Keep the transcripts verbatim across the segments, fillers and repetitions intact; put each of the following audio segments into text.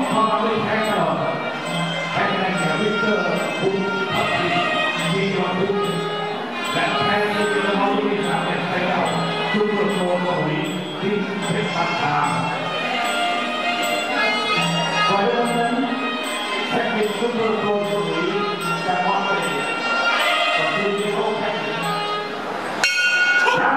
เข้ามาด้วยแพ้ตลอดแพ้คะแนนแก่วิกเตอร์ภูมิพัฒน์มีวันพุธและแพ้ที่เป็นเราที่สามเอ็ดไปแล้วทุกคนโดนโดยที่เพชรพัฒน์ก่อนเริ่มนั้นแพ้เป็นทุกคนโดนโดยจากวันนี้ก็คือที่เขาแพ้เรา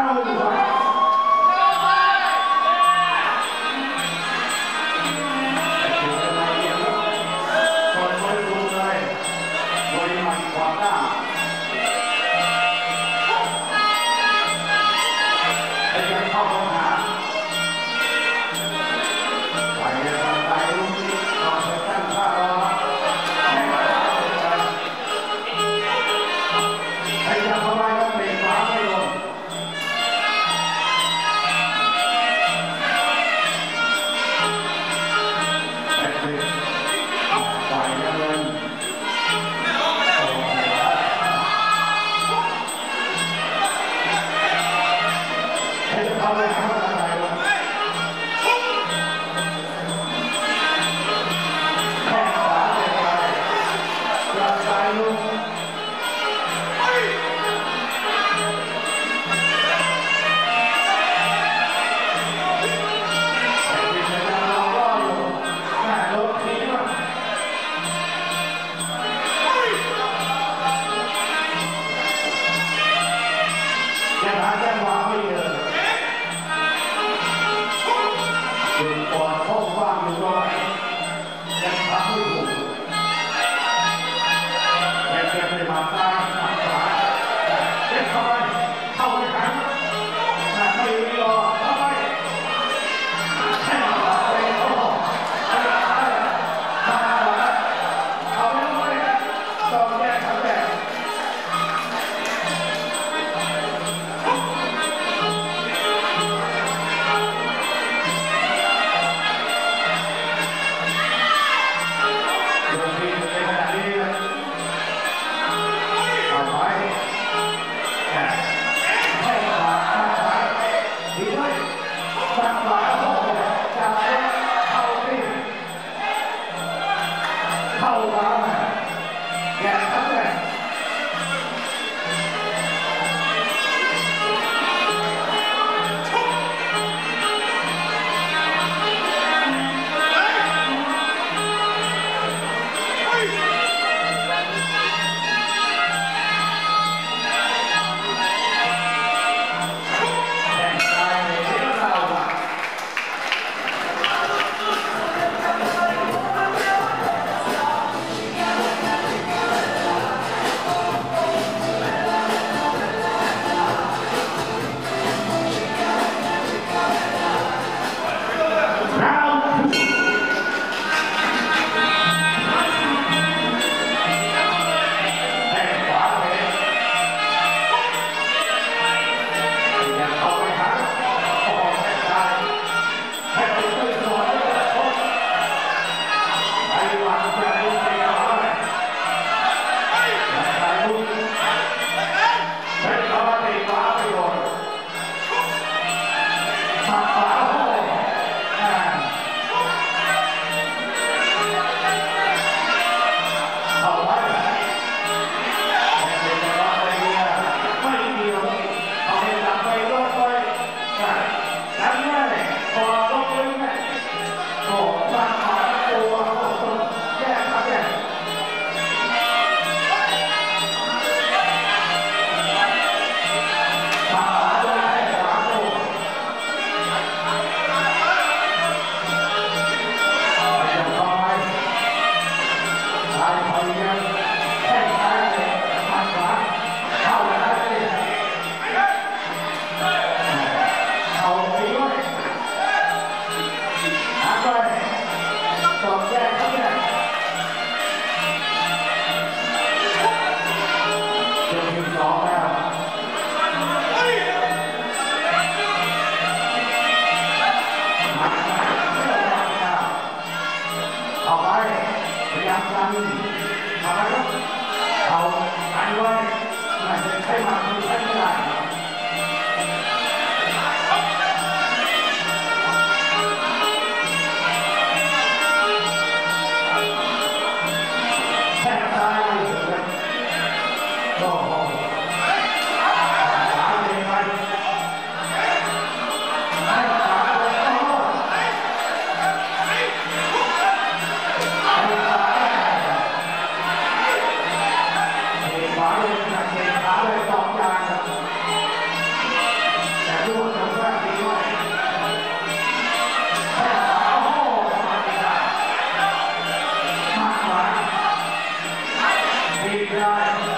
ได้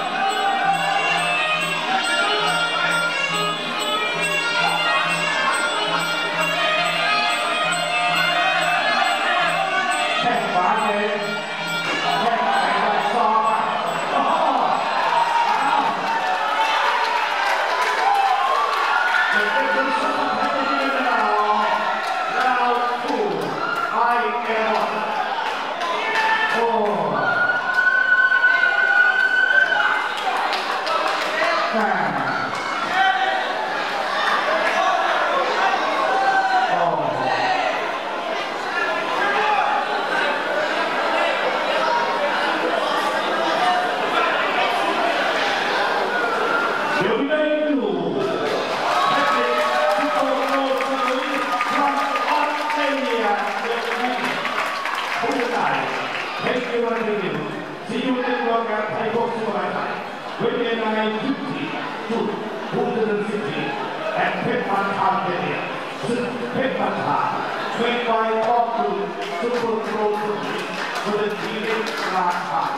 แข่งฟ้าเลยแข่งไปไปซ้อมอ่ะโอ้โหอ้าวเด็กเป็นคนสำคัญที่นี่นะเราผู้ไอเอลโอ้แม่เดี๋ยวได้ดูแท็กติกที่โตโตสมุยทางออสเตรเลียเดี๋ยวนี้ผู้ชายเทคนิควันนี้ซีอูในโปรแกรมไทยบ็อกซิ่งไทยเวทีในทุกที่จุดพุ่งเดินสิบที่แอนเพชรพันธาเนี่ยซึ่งเพชรพันธาเป็นไฟออกดูซุปเปอร์โปรสมุยคนที่ราคา